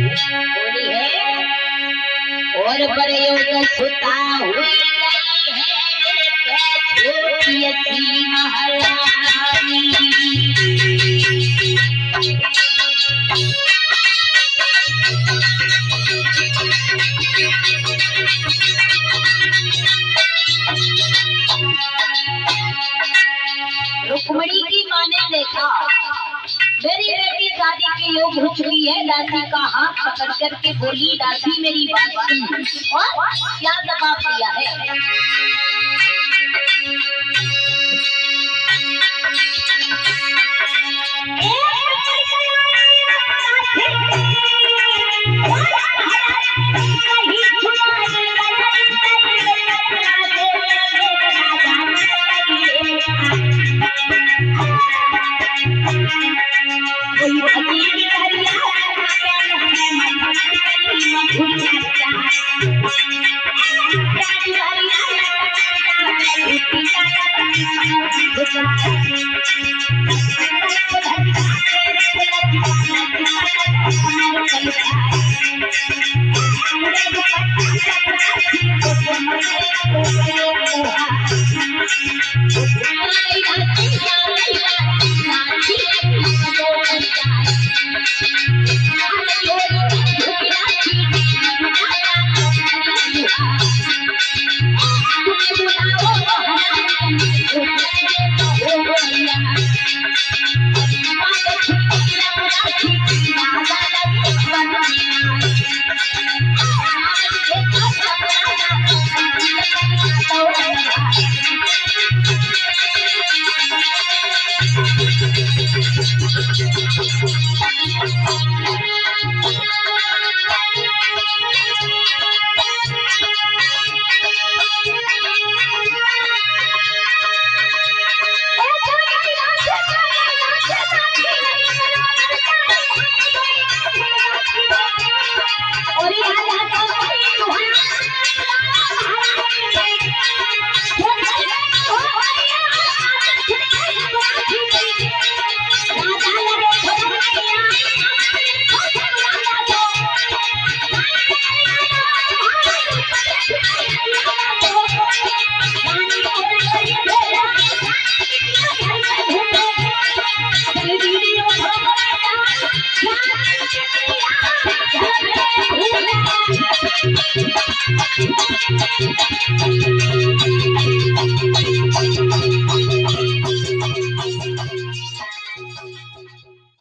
बोली है और प्रयोग सुता हुई गई है छोटी सी महारानी। रुक्मणी की माँ ने देखा मेरी बेटी शादी के योग हो चुकी है। दासी का हाथ पकड़ करके बोली, दासी मेरी बात सुन। और क्या जवाब दिया है?